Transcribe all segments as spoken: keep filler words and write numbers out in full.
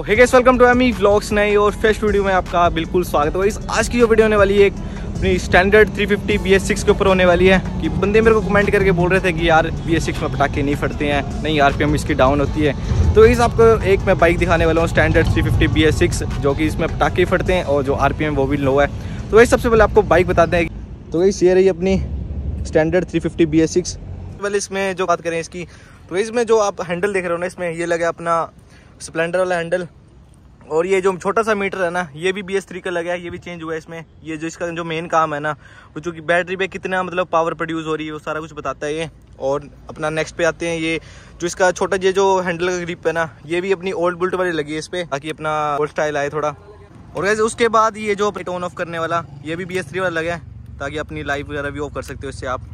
Hey guys, welcome to Amy vlogs. नई और fresh video में आपका बिल्कुल स्वागत है। इस आज की जो वीडियो होने वाली है एक अपनी standard three fifty B S six के ऊपर होने वाली है। कि बंदे मेरे को कमेंट करके बोल रहे थे कि यार बी एस सिक्स में पटाखे नहीं फटते हैं, नहीं आरपीएम इसकी डाउन होती है। तो इस आपको एक मैं बाइक दिखाने वाला हूँ standard three fifty B S six, जो कि इसमें पटाखे फटते हैं और जो आरपीएम वो भी लो है। तो वही सबसे पहले आपको बाइक बताते हैं। तो वही ये रही अपनी standard three fifty B S six. पहले इसमें जो बात करें इसकी, तो इसमें जो आप हैंडल देख रहे हो ना, इसमें ये लगा अपना स्प्लेंडर वाला हैंडल। और ये जो छोटा सा मीटर है ना, ये भी बी एस थ्री का लगा है, ये भी चेंज हुआ है इसमें। ये जो इसका जो मेन काम है ना, वो जो कि बैटरी पे कितना मतलब पावर प्रोड्यूस हो रही है, वो सारा कुछ बताता है ये। और अपना नेक्स्ट पे आते हैं, ये जो इसका छोटा ये जो हैंडल का ग्रिप है ना, ये भी अपनी ओल्ड बुल्ट वाली लगी है इस पे, ताकि अपना ओल्ड स्टाइल आए थोड़ा। और वैसे उसके बाद ये जो ऑन ऑफ करने वाला, ये भी बी एस थ्री वाला लगा है, ताकि अपनी लाइट वगैरह भी ऑफ कर सकते हो इससे आप।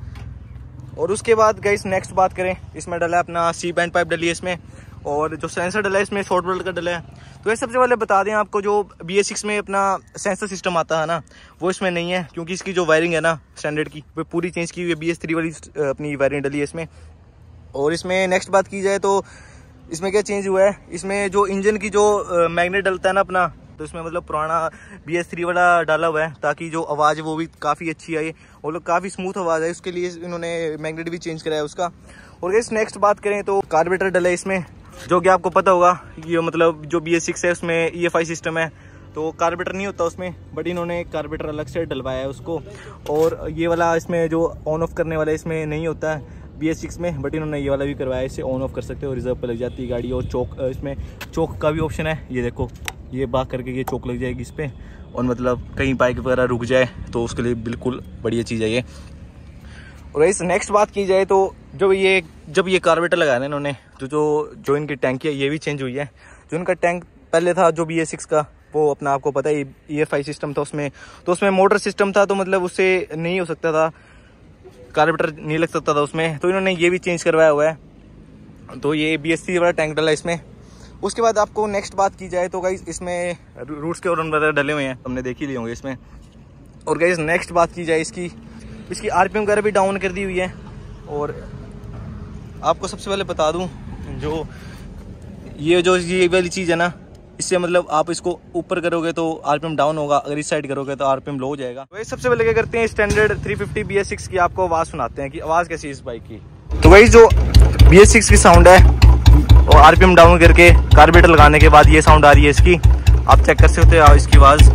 और उसके बाद गाइस नेक्स्ट बात करें, इसमें डला है अपना सी बैंड पाइप डली है इसमें। और जो सेंसर डला है इसमें शॉर्ट बोल्ट का डला है। तो ये सबसे पहले बता दें आपको, जो बी एस सिक्स में अपना सेंसर सिस्टम आता है ना, वो इसमें नहीं है, क्योंकि इसकी जो वायरिंग है ना स्टैंडर्ड की, वो पूरी चेंज की हुई है। बी एस थ्री वाली अपनी वायरिंग डली है इसमें। और इसमें नेक्स्ट बात की जाए तो इसमें क्या चेंज हुआ है, इसमें जो इंजन की जो मैग्नेट डलता है ना अपना, तो इसमें मतलब पुराना बी एस थ्री वाला डाला हुआ है, ताकि जो आवाज़ है वो भी काफ़ी अच्छी आई, वो लोग काफ़ी स्मूथ आवाज़ है, उसके लिए इन्होंने मैग्नेट भी चेंज कराया उसका। और इस नेक्स्ट बात करें तो कार्बोरेटर डला है इसमें, जो कि आपको पता होगा कि मतलब जो बी एस सिक्स है उसमें ई एफ आई सिस्टम है, तो कार्बोरेटर नहीं होता उसमें, बट इन्होंने कार्बोरेटर अलग से डलवाया है उसको। और ये वाला इसमें जो ऑन ऑफ करने वाला इसमें नहीं होता है बी एस सिक्स में, बट इन्होंने ये वाला भी करवाया है, इसे ऑन ऑफ कर सकते हो, रिजर्व पर लग जाती है गाड़ी। और चौक, इसमें चौक का भी ऑप्शन है, ये देखो, ये बाक करके ये चौक लग जाएगी इस पर। और मतलब कहीं बाइक वगैरह रुक जाए तो उसके लिए बिल्कुल बढ़िया चीज़ है ये। और इस नेक्स्ट बात की जाए तो जब ये जब ये कार्बोरेटर लगाया ना इन्होंने, तो जो जो इनकी टैंकी है ये भी चेंज हुई है। जो इनका टैंक पहले था जो बी एस सिक्स का, वो अपना आपको पता है ई एफ आई सिस्टम था उसमें, तो उसमें मोटर सिस्टम था, तो मतलब उससे नहीं हो सकता था, कार्बोरेटर नहीं लग सकता था उसमें। तो इन्होंने ये भी चेंज करवाया हुआ है, तो ये बी एस थ्री वाला टैंक डला इसमें। उसके बाद आपको नेक्स्ट बात की जाए तो गाइस इसमें रूट्स के ऑर्डर वगैरह डले हुए हैं, हमने देख ही लिए होंगे इसमें। और गाइस नेक्स्ट बात की जाए इसकी इसकी आरपीएम वगैरह भी डाउन कर दी हुई है। और आपको सबसे पहले बता दूं, जो ये जो ये वाली चीज़ है ना, इससे मतलब आप इसको ऊपर करोगे तो आरपीएम डाउन होगा, अगर इस साइड करोगे तो आरपीएम लो हो जाएगा। वही सबसे पहले क्या करते हैं, standard three fifty B S six की आपको आवाज़ सुनाते हैं कि आवाज़ कैसी है इस बाइक की। तो वही जो बी एस सिक्स की साउंड है, और आरपीएम डाउन करके कार्बोरेटर लगाने के बाद ये साउंड आ रही है इसकी, आप चेक कर सकते हो इसकी आवाज़।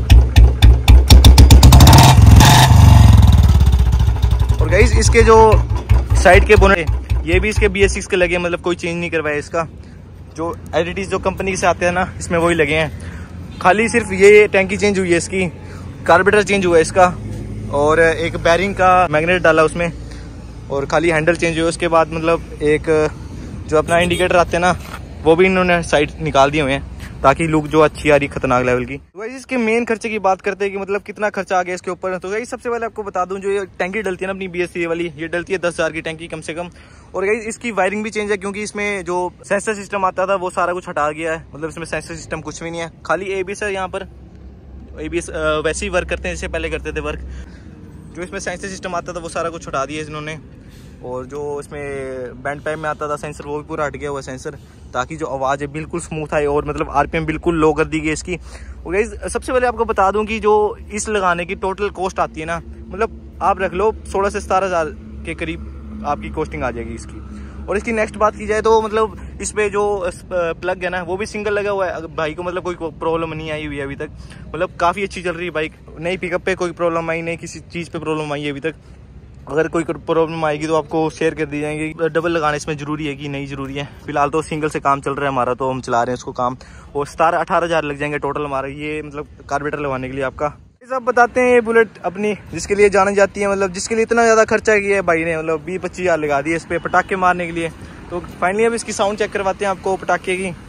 और गाइस इसके जो साइड के बोनेट, ये भी इसके बी एस सिक्स के लगे, मतलब कोई चेंज नहीं करवाया इसका। जो एडिटिव जो कंपनी से आते हैं ना, इसमें वही लगे हैं। खाली सिर्फ ये टैंकी चेंज हुई है इसकी, कार्बोरेटर चेंज हुआ है इसका, और एक बैरिंग का मैग्नेट डाला उसमें, और खाली हैंडल चेंज हुआ। उसके बाद मतलब एक जो अपना इंडिकेटर आते हैं ना, वो भी इन्होंने साइड निकाल दिए हुए हैं, ताकि लुक जो अच्छी आ रही खतरनाक लेवल की। तो वैसे इसके मेन खर्चे की बात करते हैं कि मतलब कितना खर्चा आ गया इसके ऊपर। तो वही सबसे पहले आपको बता दूं, जो ये टैंकी डलती है ना अपनी बी एस थ्री वाली, ये डलती है दस हज़ार की टैंकी कम से कम। और वही इसकी वायरिंग भी चेंज है, क्योंकि इसमें जो सेंसर सिस्टम आता था वो सारा कुछ हटा गया है, मतलब इसमें सेंसर सिस्टम कुछ भी नहीं है, खाली ए बी एस है यहाँ पर। ए बी एस वैसे ही वर्क करते हैं जैसे पहले करते थे वर्क। जो इसमें सेंसर सिस्टम आता था वो सारा कुछ हटा दिया इन्होंने। और जो इसमें बैंड पाइप में आता था सेंसर, वो भी पूरा हट गया हुआ सेंसर, ताकि जो आवाज़ है बिल्कुल स्मूथ आए, और मतलब आरपीएम बिल्कुल लो कर दी गई इसकी। और सबसे पहले आपको बता दूं कि जो इस लगाने की टोटल कॉस्ट आती है ना, मतलब आप रख लो सोलह से सतारह हज़ार के करीब आपकी कॉस्टिंग आ जाएगी इसकी। और इसकी नेक्स्ट बात की जाए तो मतलब इस पर जो प्लग है ना, वो भी सिंगल लगा हुआ है। बाइक को मतलब कोई प्रॉब्लम नहीं आई हुई है अभी तक, मतलब काफ़ी अच्छी चल रही है बाइक। नई पिकअप पे कोई प्रॉब्लम आई नहीं, किसी चीज़ पे प्रॉब्लम आई है अभी तक। अगर कोई प्रॉब्लम आएगी तो आपको शेयर कर दी जाएंगी। डबल लगाना इसमें ज़रूरी है कि नहीं ज़रूरी है, फिलहाल तो सिंगल से काम चल रहा है हमारा, तो हम चला रहे हैं उसको काम। और सतारह अठारह हज़ार लग जाएंगे टोटल हमारा ये मतलब कार्बोरेटर लगाने के लिए आपका। सब बताते हैं ये बुलेट अपनी जिसके लिए जानी जाती है, मतलब जिसके लिए इतना ज़्यादा खर्चा किया है भाई ने, मतलब बीस पच्चीस हज़ार लगा दिए इस पर पटाखे मारने के लिए। तो फाइनली अब इसकी साउंड चेक करवाते हैं आपको पटाखे की।